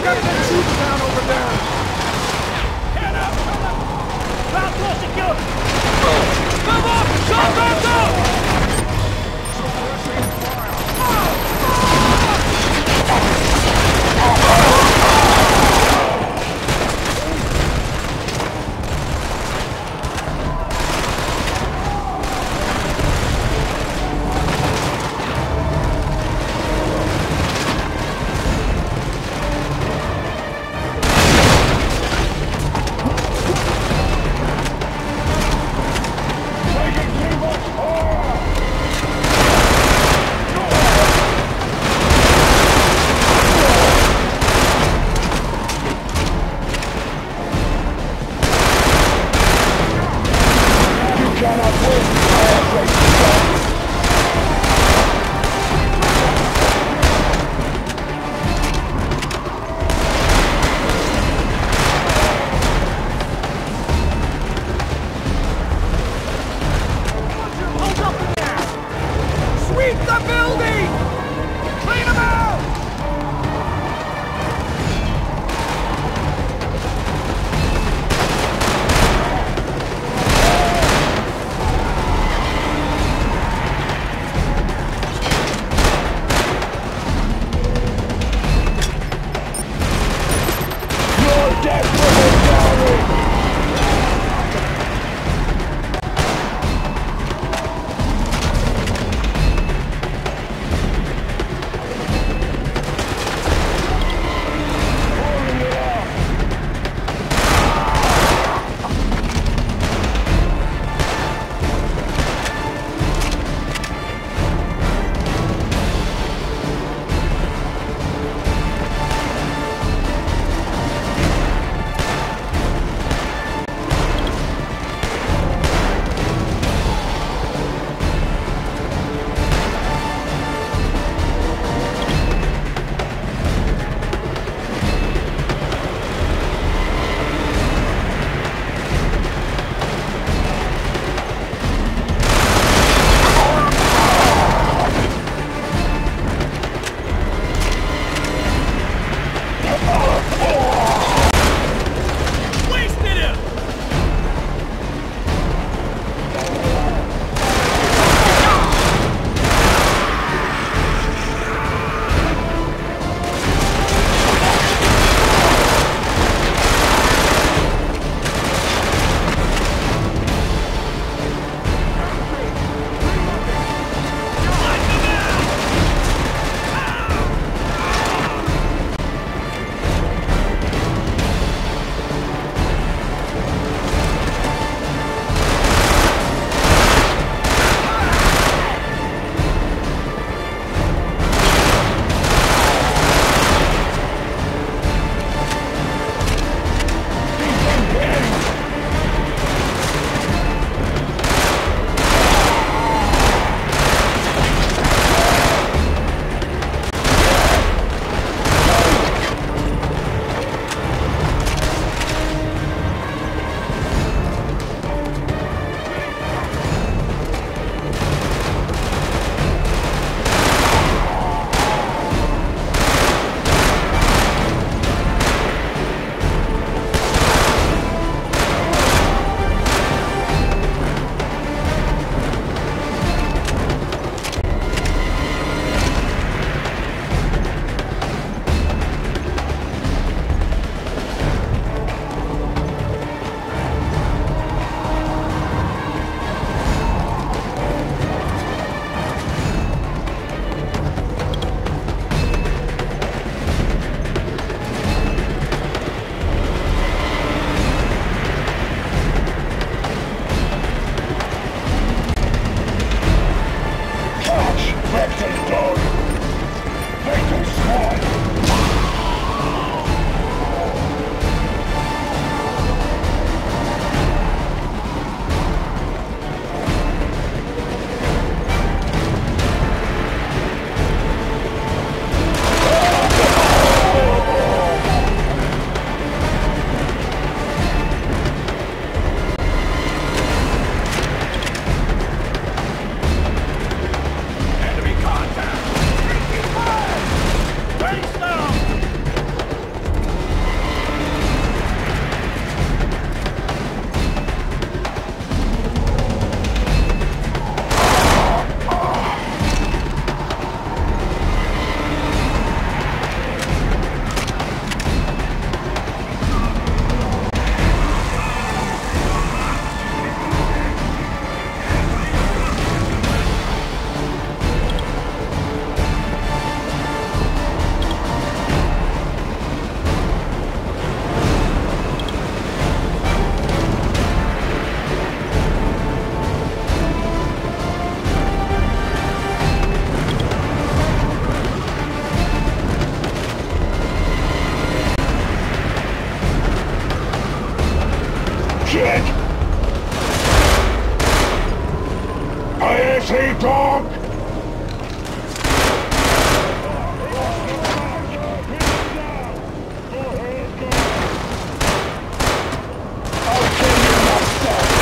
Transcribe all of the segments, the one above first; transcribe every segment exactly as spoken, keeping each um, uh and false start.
got the troops down over there! Head up! Ground floor secure! Move up! Go, go, go! Shit! I S A dog! I'll kill you myself!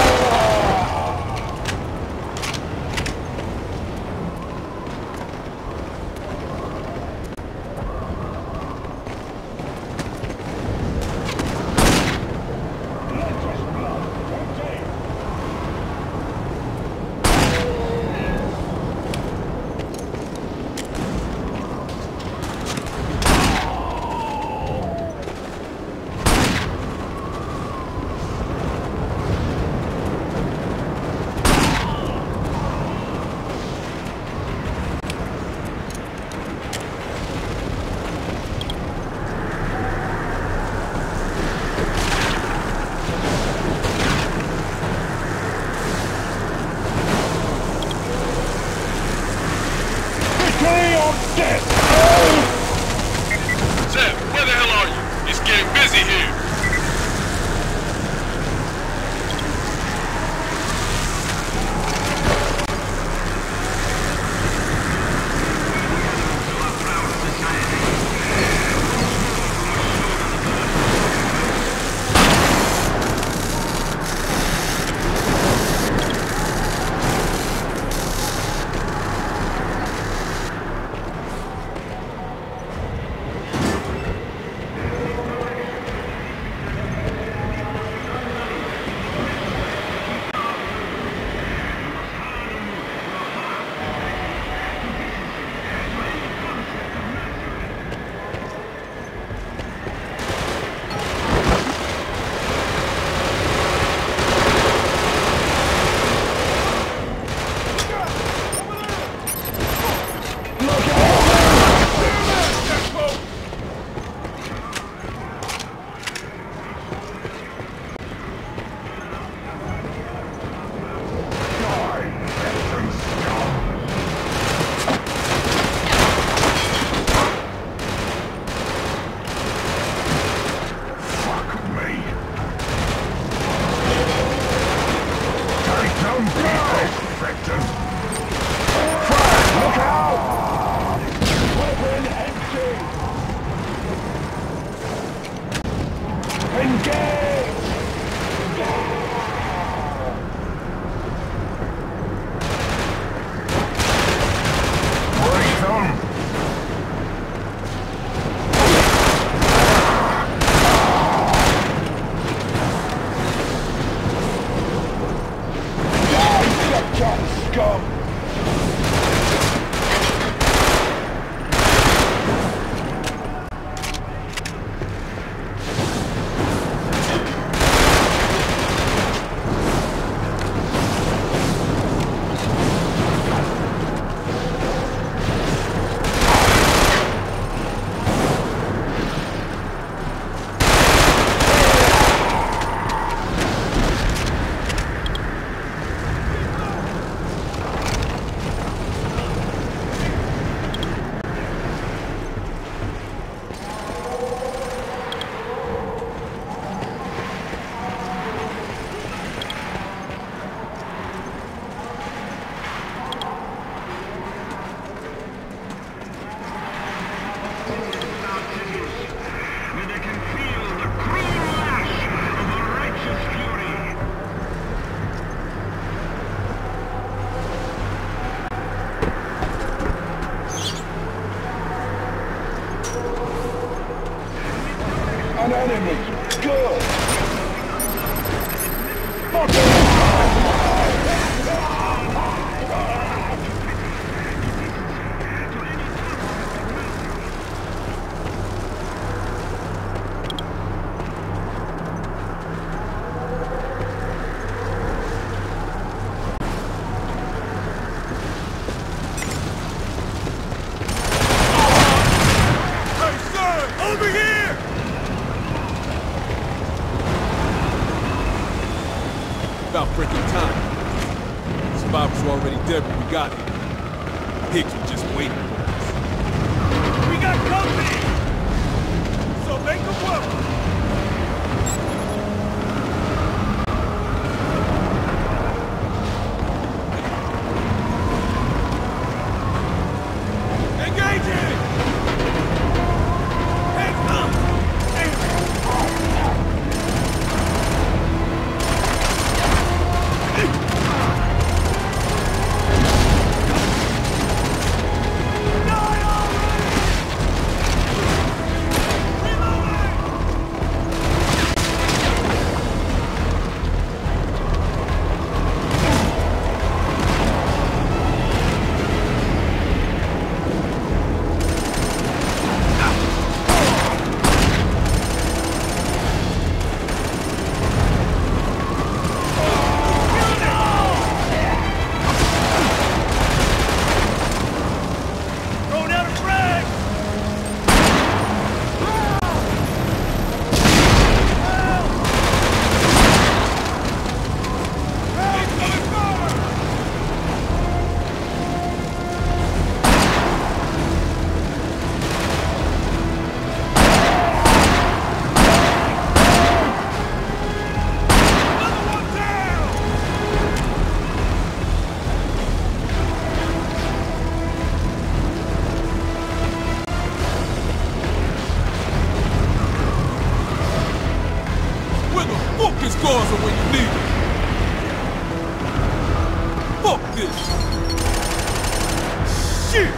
Death! Zeb, where the hell are you? It's getting busy here. An enemy! Good! About freaking time. Survivors were already dead when we got here. Higgs was just waiting for us. We got company! So make them welcome! His scores are when you need them. Fuck this! Shit!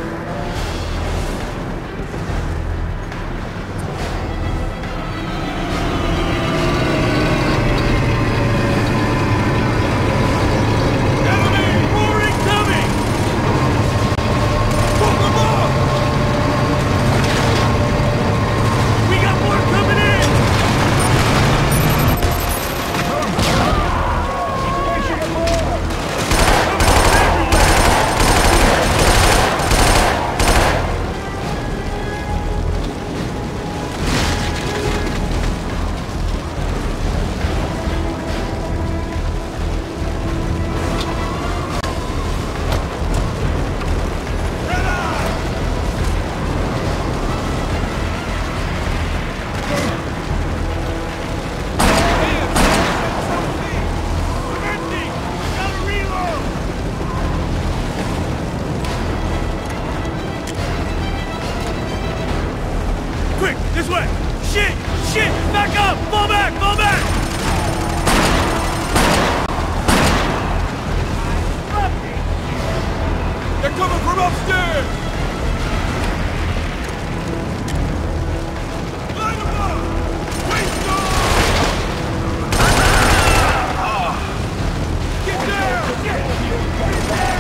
This way! Shit! Shit! Back up! Fall back! Fall back! They're coming from upstairs! Light them up! Waste them! Get down! Get down!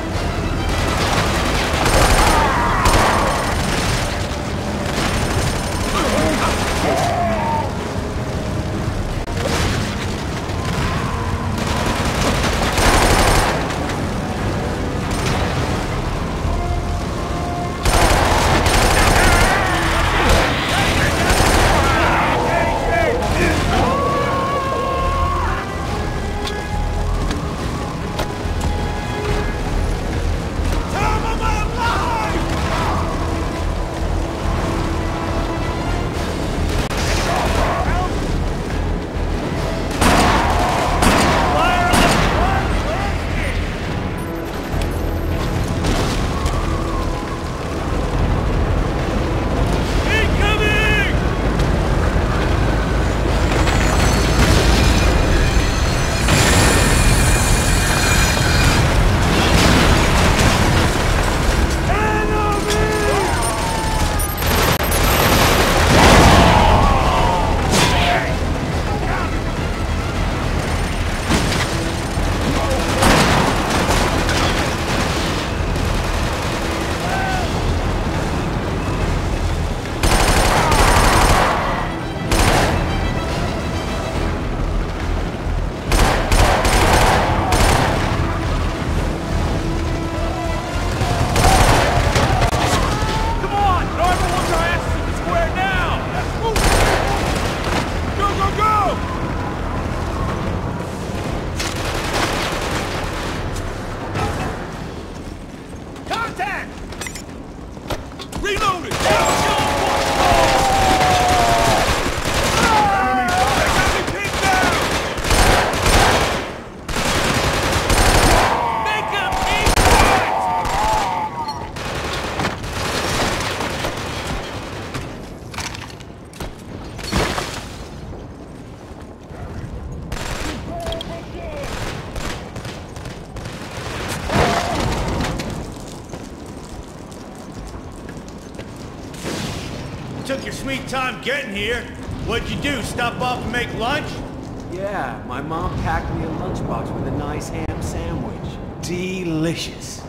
Took your sweet time getting here. What'd you do, stop off and make lunch? Yeah, my mom packed me a lunchbox with a nice ham sandwich. Delicious.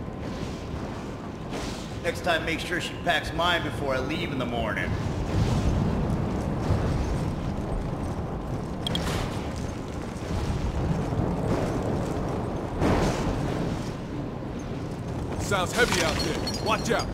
Next time, make sure she packs mine before I leave in the morning. Sounds heavy out there. Watch out.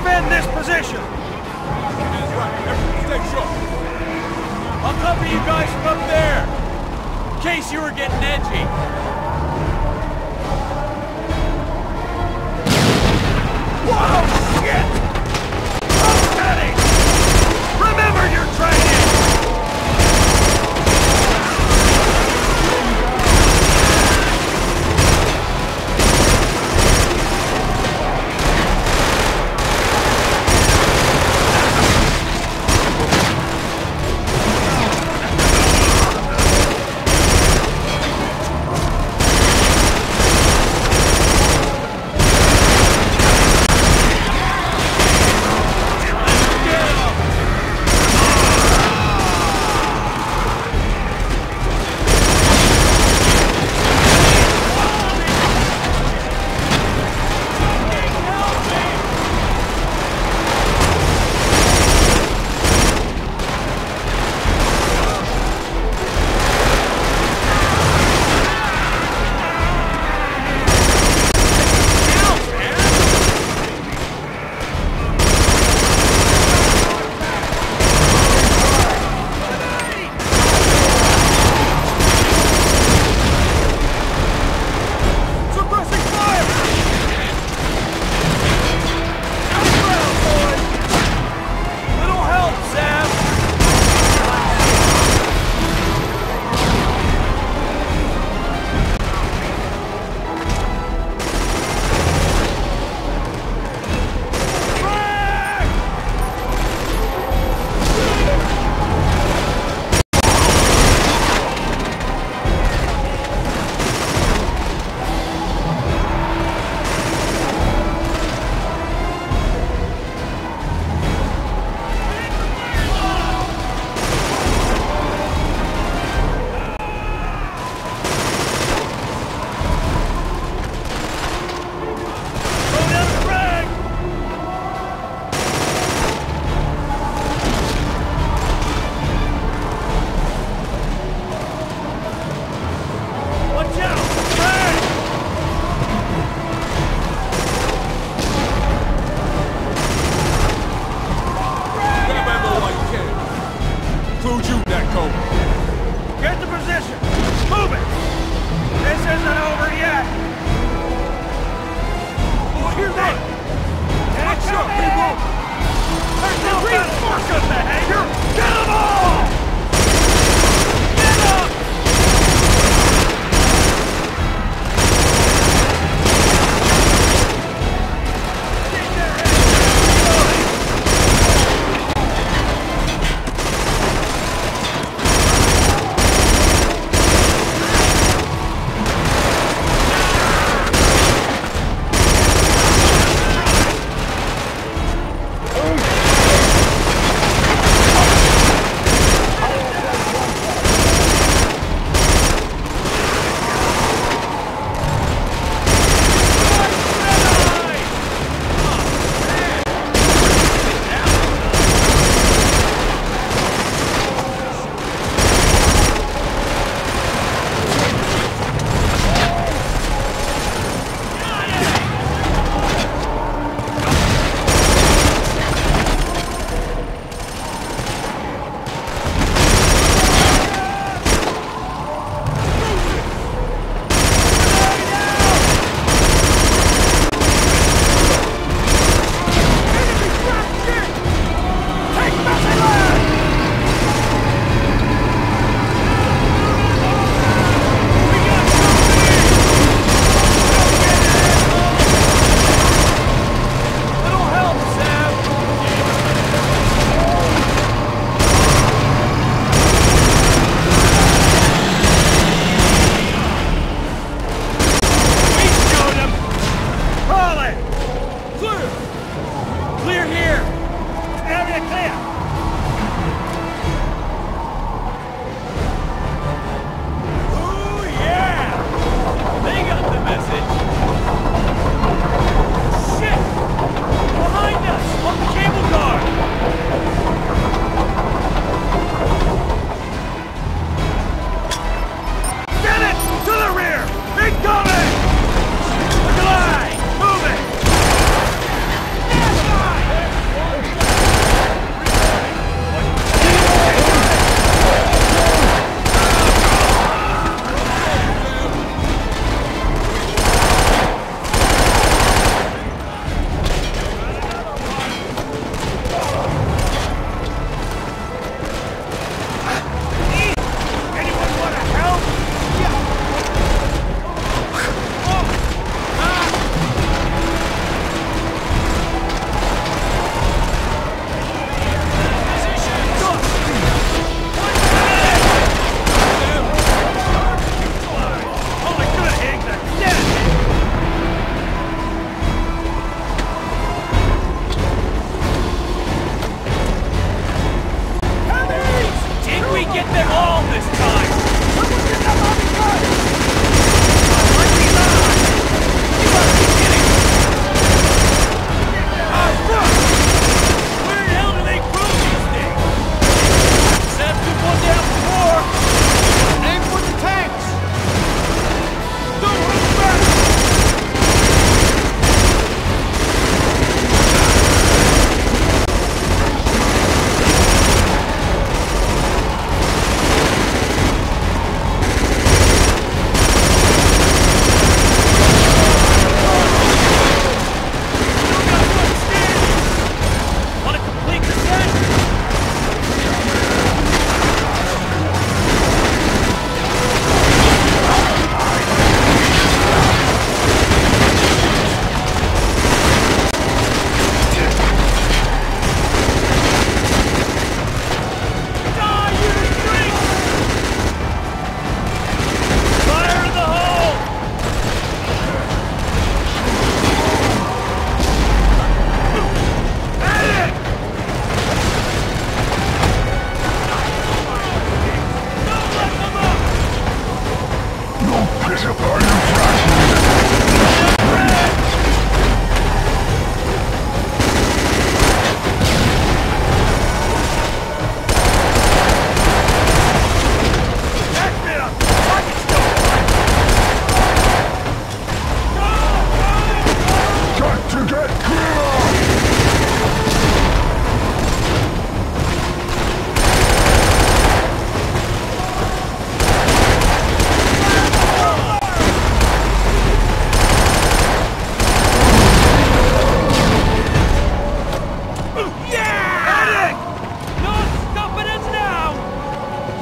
defend this position. That's right. Everyone stay sharp. I'll cover you guys from up there, in case you were getting edgy. Whoa, shit! Oh, Teddy! Remember your training!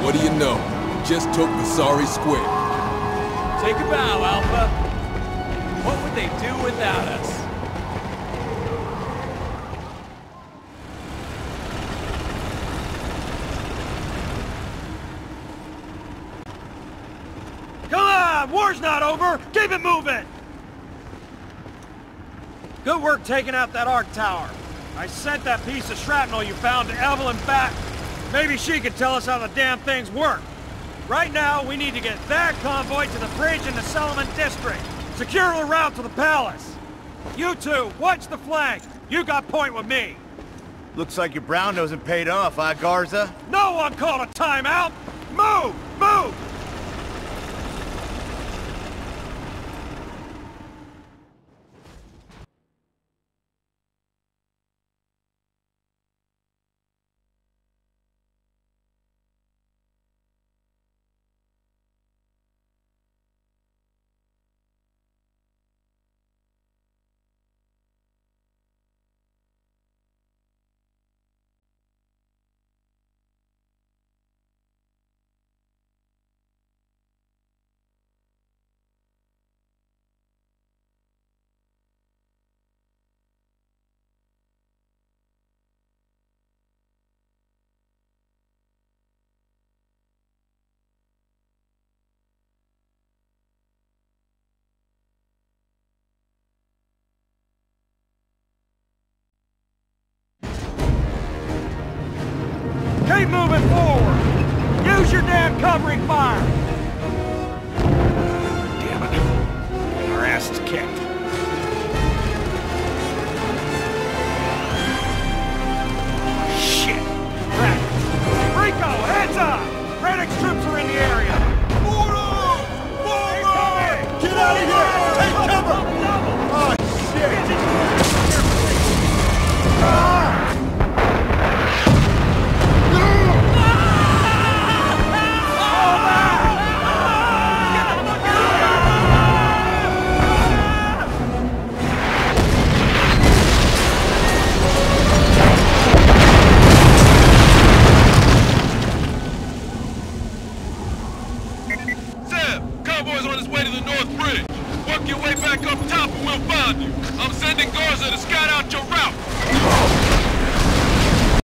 What do you know? We just took the sorry square. Take a bow, Alpha. What would they do without us? Come on! War's not over! Keep it moving! Good work taking out that arc tower. I sent that piece of shrapnel you found to Evelyn back. Maybe she could tell us how the damn things work. Right now, we need to get that convoy to the bridge in the Solomon District. Secure the route to the palace. You two, watch the flank. You got point with me. Looks like your brown nosing paid off, huh, Garza? No one called a timeout! Move! Move! Keep moving forward! Use your damn covering fire! Damn it. Our ass is kicked. Shit. Rico, heads up! Krennic's troops are in the area! Moro! Moro! Get out of here! Take cover! Oh, shit! Ah! Work your way back up top and we'll find you. I'm sending Garza to scout out your route.